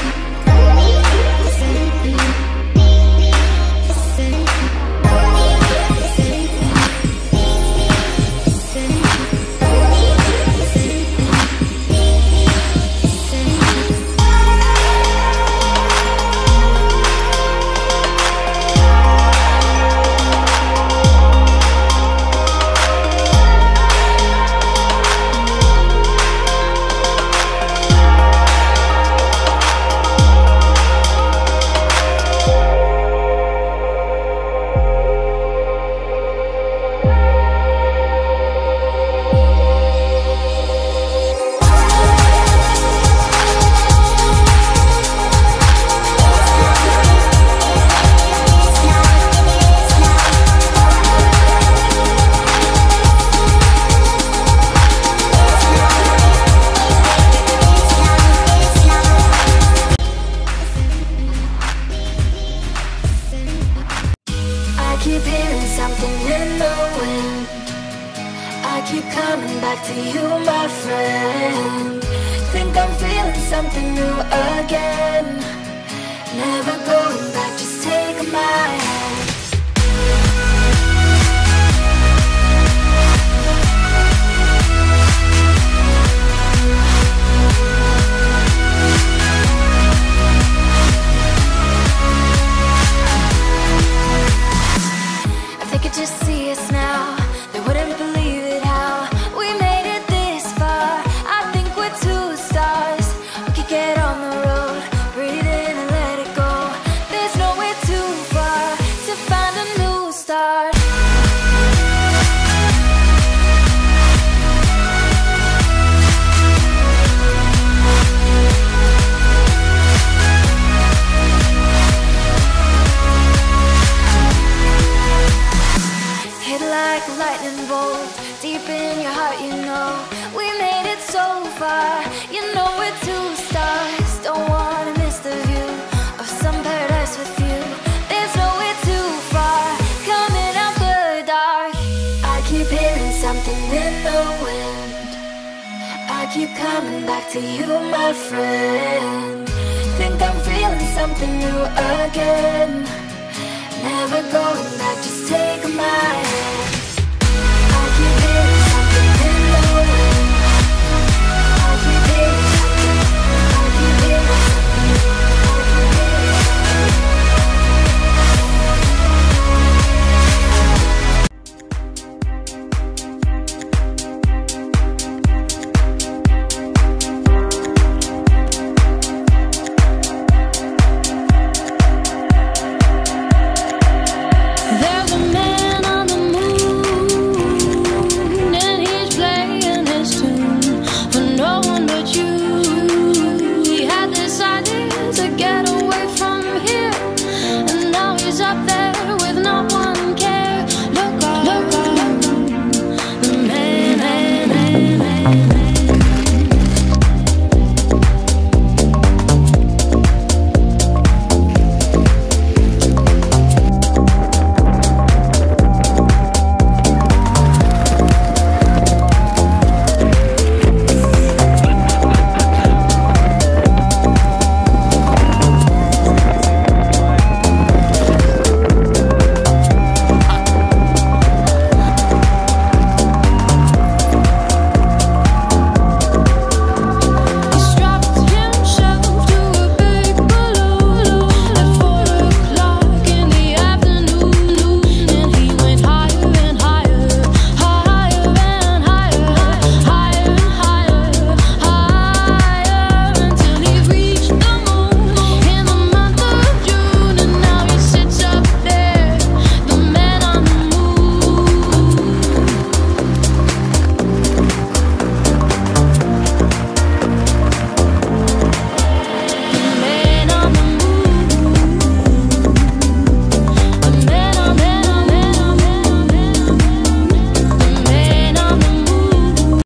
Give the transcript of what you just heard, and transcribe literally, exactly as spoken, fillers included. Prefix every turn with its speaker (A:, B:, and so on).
A: keep hearing something in the wind. I keep coming back to you, my friend. Think I'm feeling something new again. Never going back, just take my hand. Just see us now, they wouldn't believe it how we made it this far. I think we're two stars, we could get on the road, breathe in and let it go. There's nowhere too far to find a new start. Like a lightning bolt, deep in your heart, you know we made it so far. You know we're two stars, don't wanna miss the view of some paradise with you. There's nowhere too far, coming out the dark. I keep hearing something in the wind. I keep coming back to you, my friend. Think I'm feeling something new again. Never going back, just take my hand.